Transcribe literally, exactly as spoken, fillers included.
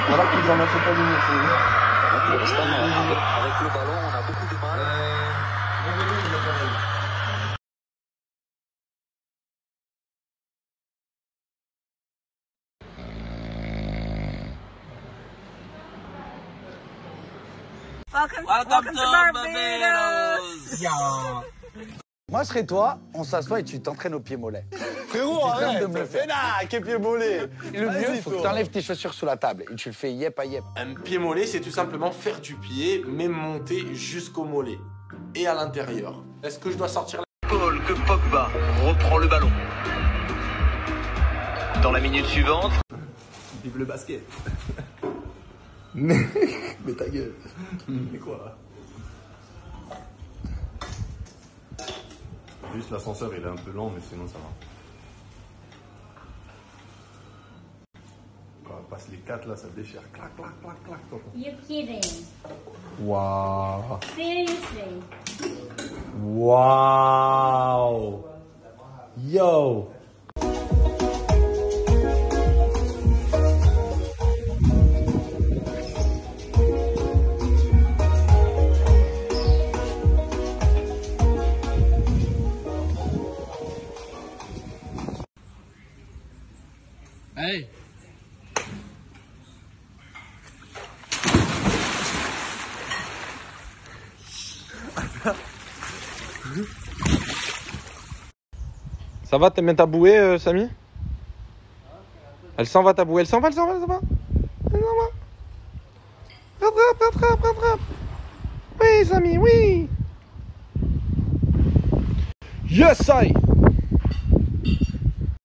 Voilà qu'ils en ont fait pas venir, c'est vrai. Pour l'instant, avec, avec le ballon, on a beaucoup de mal. Welcome, Welcome, welcome to to Barbados. Barbados. Moi, je serais toi, on s'assoit et tu t'entraînes au pied mollet. Frérot, Tu arrête. de me le faire. Mais là, quel pied mollet. Le Vas-y, mieux, il faut que toi. tu enlèves tes chaussures sous la table et tu le fais yep à yep. Un pied mollet, c'est tout simplement faire du pied, mais monter jusqu'au mollet et à l'intérieur. Est-ce que je dois sortir la... Paul que Pogba reprend le ballon. Dans la minute suivante. Vive le basket. Mais, mais ta gueule. Mais quoi? Juste l'ascenseur, il est un peu lent, mais sinon ça va. Quand on passe les quatre là, ça déchire. Clac, clac, clac, clac. You're kidding. Waouh. Seriously. Waouh. Yo. Hey. Ça va, t'aimes bien ta bouée, euh, Samy? Elle s'en va ta bouée, elle s'en va, elle s'en va, elle s'en va. Elle s'en va. Rattrape, rattrape, rattrape. Oui, Samy, oui. Yes, I.